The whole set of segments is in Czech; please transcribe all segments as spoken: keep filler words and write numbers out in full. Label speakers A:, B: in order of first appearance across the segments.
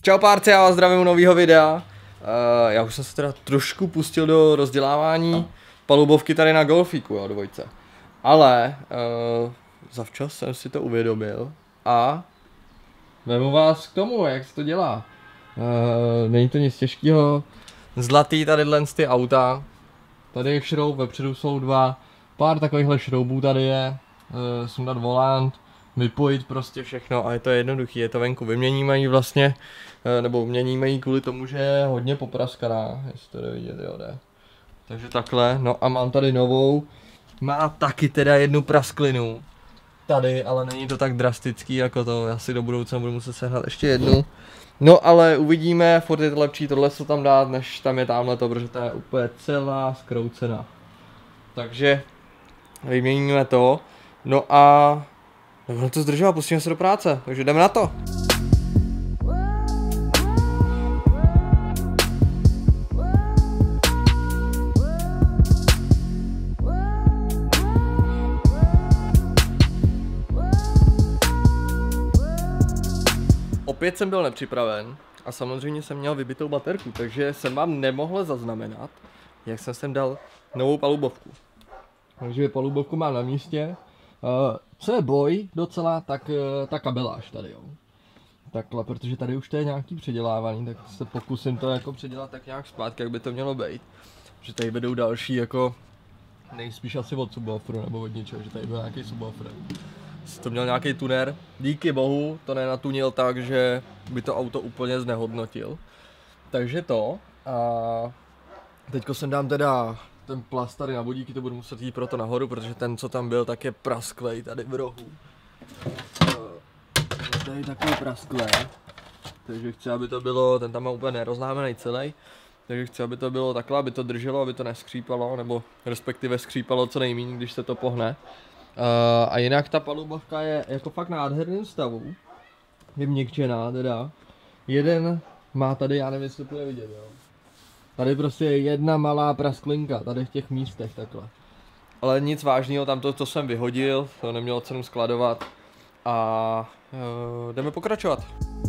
A: Čau párci, já vás zdravím u nového videa. Uh, já už jsem se teda trošku pustil do rozdělávání palubovky tady na golfíku, jo, dvojce. Ale uh, zavčas jsem si to uvědomil a vemu vás k tomu, jak se to dělá. Uh, není to nic těžkého. Zlatý tadyhle ty auta. Tady je šroub, vepředu jsou dva. Pár takovýchhle šroubů tady je. Uh, sundat volant, vypojit prostě všechno a je to jednoduchý, je to venku. Vyměníme ji vlastně, nebo měníme ji kvůli tomu, že je hodně popraskaná, jestli to jde vidět, jo, jde. Takže takhle, no a mám tady novou, má taky teda jednu prasklinu. Tady, ale není to tak drastický jako to, já si do budoucna budu muset sehnat ještě jednu. No ale uvidíme, furt je to lepší tohle co tam dát, než tam je tamhle to, protože ta je úplně celá zkroucená. Takže vyměníme to, no a nebudeme to zdržovat, pustíme se do práce, takže jdeme na to. Opět jsem byl nepřipraven a samozřejmě jsem měl vybitou baterku, takže jsem vám nemohl zaznamenat, jak jsem sem dal novou palubovku. Takže palubovku mám na místě. Uh, co je boj docela, tak uh, ta kabeláž tady, jo. Takhle, protože tady už to je nějaký předělávaný, tak se pokusím to jako předělat tak nějak zpátky, jak by to mělo být. Že tady vedou další jako, nejspíš asi od subwooferu nebo od ničeho, že tady byl nějaký subwoofer. To měl nějaký tuner, díky bohu to nenatunil tak, že by to auto úplně znehodnotil. Takže to a teďko sem dám teda ten plast tady na vodíky, to budu muset jít proto nahoru, protože ten, co tam byl, tak je prasklej tady v rohu. Je tady takový prasklej, takže chci, aby to bylo, ten tam má úplně nerozlámený celý, takže chci, aby to bylo takhle, aby to drželo, aby to neskřípalo, nebo respektive skřípalo co nejméně, když se to pohne. Uh, a jinak ta palubovka je jako fakt nádherným stavu, je měkčená teda, jeden má tady, já nevím, jestli to bude vidět, jo. Tady prostě je jedna malá prasklinka, tady v těch místech takhle. Ale nic vážného, tam to, co jsem vyhodil, to nemělo cenu skladovat a uh, jdeme pokračovat.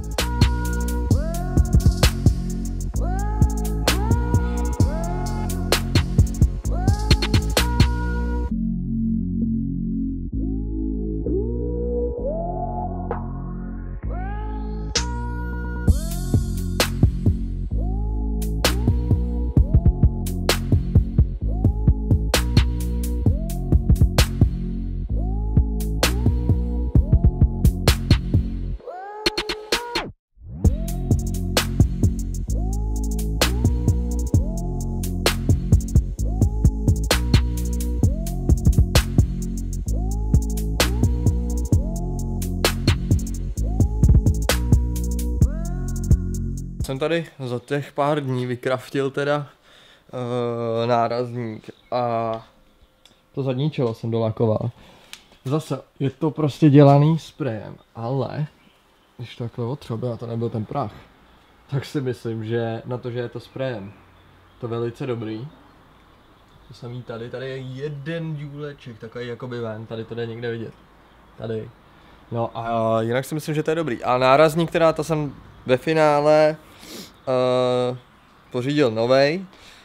A: Jsem tady za těch pár dní vykraftil teda uh, nárazník a to zadní čelo jsem dolakoval. Zase je to prostě dělaný sprejem, ale když to takhle otřebe a to nebyl ten prach, tak si myslím, že na to, že je to sprejem, to je velice dobrý. To samý tady, tady je jeden důleček, takový jakoby ven, tady to jde někde vidět. Tady. No a jinak si myslím, že to je dobrý. A nárazník teda, to jsem ve finále uh, pořídil novej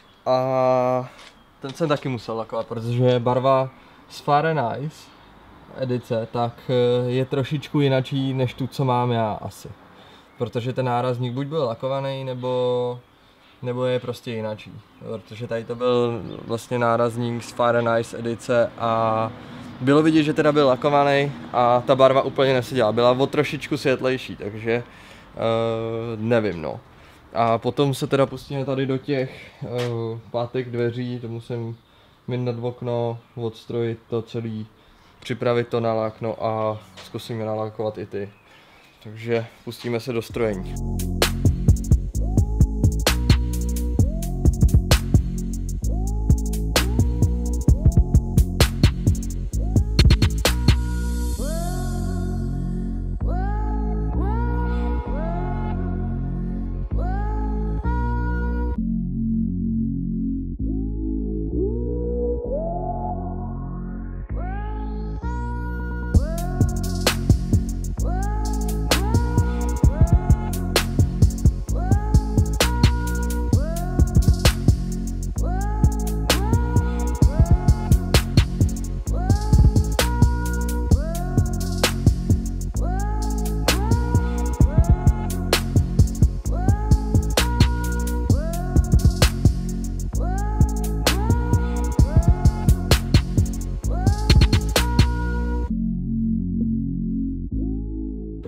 A: a ten jsem taky musel lakovat, protože je barva z Fahrenheit edice, tak uh, je trošičku jinačí než tu, co mám já asi. Protože ten nárazník buď byl lakovaný, nebo, nebo je prostě jinačí. Protože tady to byl vlastně nárazník z Fahrenheit edice a bylo vidět, že teda byl lakovaný a ta barva úplně neseděla, byla o trošičku světlejší, takže uh, nevím no. A potom se teda pustíme tady do těch uh, pátek dveří, to musím vyndat okno, odstrojit to celý, připravit to na lak, no a zkusíme nalakovat i ty. Takže pustíme se do strojení.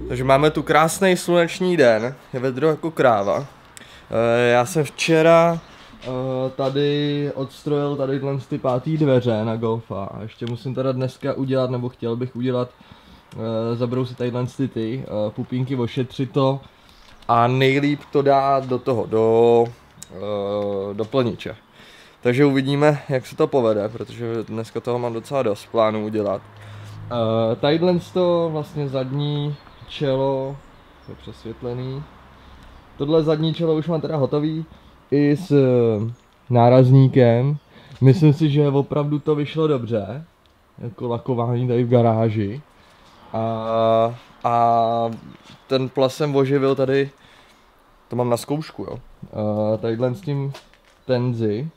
A: Takže máme tu krásný sluneční den, je vedro jako kráva. Já jsem včera tady odstrojil tady ty pátý dveře na golfa a ještě musím teda dneska udělat, nebo chtěl bych udělat, zabrousit tady ty, ty pupínky, ošetřit to a nejlíp to dát do toho, do, do plniče. Takže uvidíme, jak se to povede, protože dneska toho mám docela dost plánu udělat. Tadyhle to vlastně zadní čelo je přesvětlený. Tohle zadní čelo už mám teda hotový i s nárazníkem. Myslím si, že opravdu to vyšlo dobře, jako lakování tady v garáži. A, a ten plas jsem oživil tady, to mám na zkoušku, jo. A tadyhle s tím Tenzi,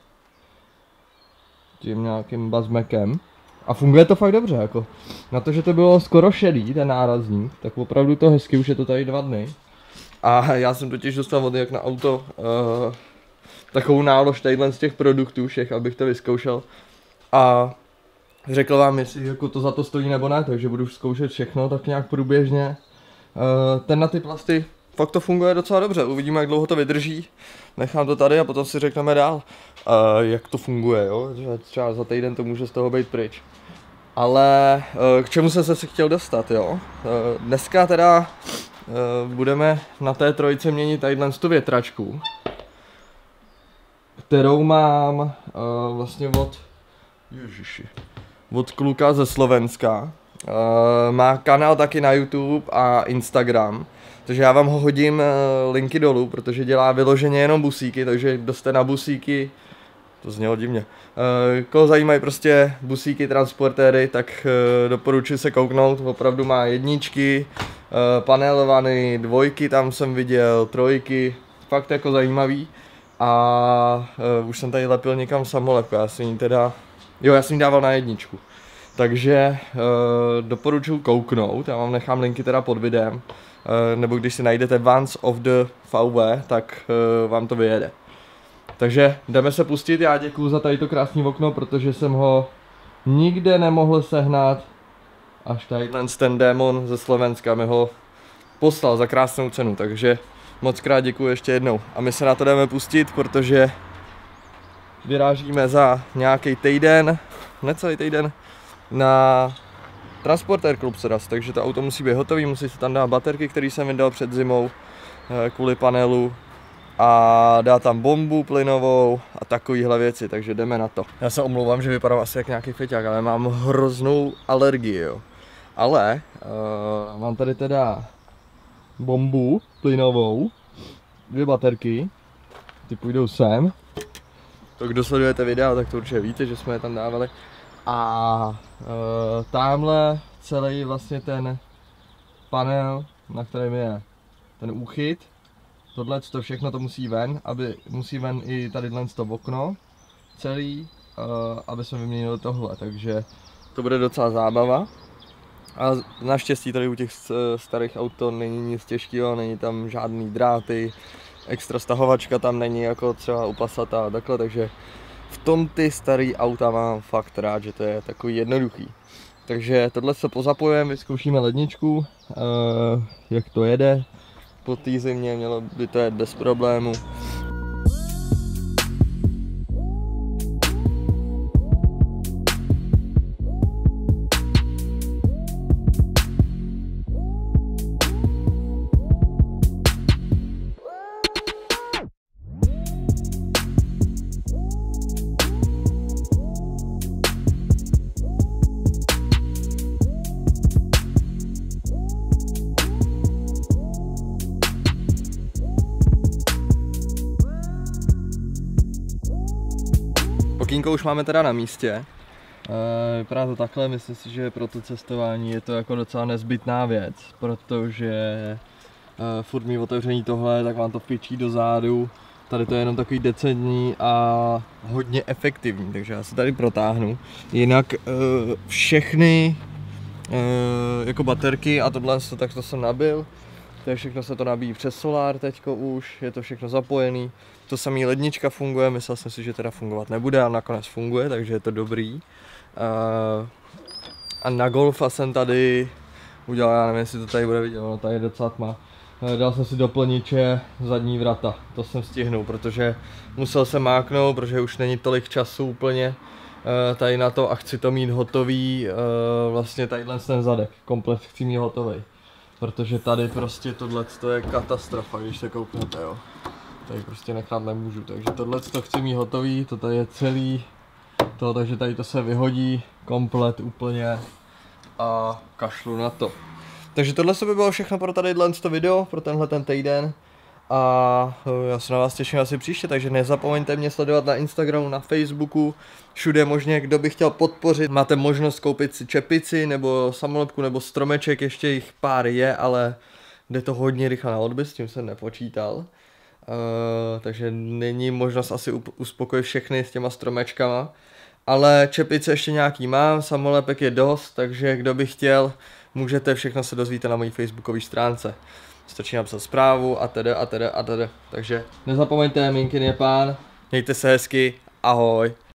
A: tím nějakým bazmekem. A funguje to fakt dobře, jako. Na to, že to bylo skoro šedý, ten nárazník, tak opravdu to hezky, už je to tady dva dny. A já jsem totiž dostal od jak na auto uh, takovou nálož tadyhle z těch produktů všech, abych to vyzkoušel. A řekl vám, jestli jako to za to stojí nebo ne, takže budu zkoušet všechno tak nějak průběžně. Uh, ten na ty plasty, fakt to funguje docela dobře, uvidíme, jak dlouho to vydrží. Nechám to tady a potom si řekneme dál, uh, jak to funguje, jo? Třeba za týden to může z toho být pryč. Ale uh, k čemu jsem se chtěl dostat, jo? Uh, dneska teda uh, budeme na té trojce měnit tadyhle tu větračku, kterou mám uh, vlastně od, ježiši, od kluka ze Slovenska. Uh, má kanál taky na YouTube a Instagram. Takže já vám ho hodím uh, linky dolů, protože dělá vyloženě jenom busíky, takže kdo jste na busíky, to znělo divně, uh, koho zajímají prostě busíky, transportéry, tak uh, doporučuji se kouknout, opravdu má jedničky, uh, panelovaný, dvojky tam jsem viděl, trojky, fakt jako zajímavý. A uh, už jsem tady lepil někam samolepku, já jsem jí teda, jo já jsem jí dával na jedničku. Takže uh, doporučuji kouknout, já vám nechám linky teda pod videem. Uh, nebo když si najdete Vans of the vé vé, tak uh, vám to vyjede. Takže jdeme se pustit, já děkuju za tady to krásné okno, protože jsem ho nikde nemohl sehnat. Až tadyhle ten démon ze Slovenska mi ho poslal za krásnou cenu, takže moc krát děkuju ještě jednou. A my se na to jdeme pustit, protože vyrážíme za nějaký týden, necelý týden, na Transporter Club Seras, takže to auto musí být hotový, musí se tam dát baterky, které jsem vydal před zimou kvůli panelu a dá tam bombu plynovou a takovéhle věci, takže jdeme na to. Já se omlouvám, že vypadám asi jak nějaký feťák, ale mám hroznou alergii, jo. Ale uh, mám tady teda bombu plynovou, dvě baterky, ty půjdou sem. To kdo sledujete videa, tak to určitě víte, že jsme je tam dávali. A e, tamhle celý vlastně ten panel, na kterém je ten úchyt, tohle to všechno to musí ven, aby musí ven i tady to okno celý, e, aby jsme vyměnili tohle, takže to bude docela zábava. A naštěstí tady u těch starých aut není nic těžkého, není tam žádný dráty, extra stahovačka tam není jako třeba u Passata a takhle, takže v tom ty starý auta mám fakt rád, že to je takový jednoduchý. Takže tohle se pozapojujeme, vyzkoušíme ledničku, uh, jak to jede. Po té zimě mělo by to jet bez problému. Okýnko už máme teda na místě. E, vypadá to takhle, myslím si, že pro to cestování je to jako docela nezbytná věc, protože e, furt mít otevření tohle, tak vám to pičí do zádu. Tady to je jenom takový decentní a hodně efektivní, takže já se tady protáhnu. Jinak e, všechny e, jako baterky a tohle, tak to jsem nabil. To je všechno, se to nabíjí přes solár teďko už, je to všechno zapojený. To samý lednička funguje, myslel jsem si, že teda fungovat nebude, ale nakonec funguje, takže je to dobrý. A na golfa jsem tady udělal, já nevím, jestli to tady bude vidět, no tady je docela tma. Dal jsem si do plniče zadní vrata, to jsem stihnul, protože musel jsem máknout, protože už není tolik času úplně tady na to a chci to mít hotový, vlastně tadyhle ten zadek, komplet chci mít hotový. Protože tady prostě tohle je katastrofa, když se kouknete, jo. Tady prostě nechat nemůžu, takže tohle to chci mít hotový, to tady je celý, to, takže tady to se vyhodí komplet úplně a kašlu na to. Takže tohle by bylo všechno pro tadyhle to video, pro tenhle ten týden. A já se na vás těším asi příště, takže nezapomeňte mě sledovat na Instagramu, na Facebooku, všude možně, kdo by chtěl podpořit. Máte možnost koupit si čepici, nebo samolepku, nebo stromeček, ještě jich pár je, ale jde to hodně rychle na odbyt, s tím jsem nepočítal. Uh, takže není možnost asi uspokojit všechny s těma stromečkama. Ale čepice ještě nějaký mám, samolepek je dost, takže kdo by chtěl, můžete, všechno se dozvíte na mojí facebookové stránce. Stačí napsat zprávu a tedy a tedy a tedy. Takže nezapomeňte, Minkin je pán, mějte se hezky, ahoj.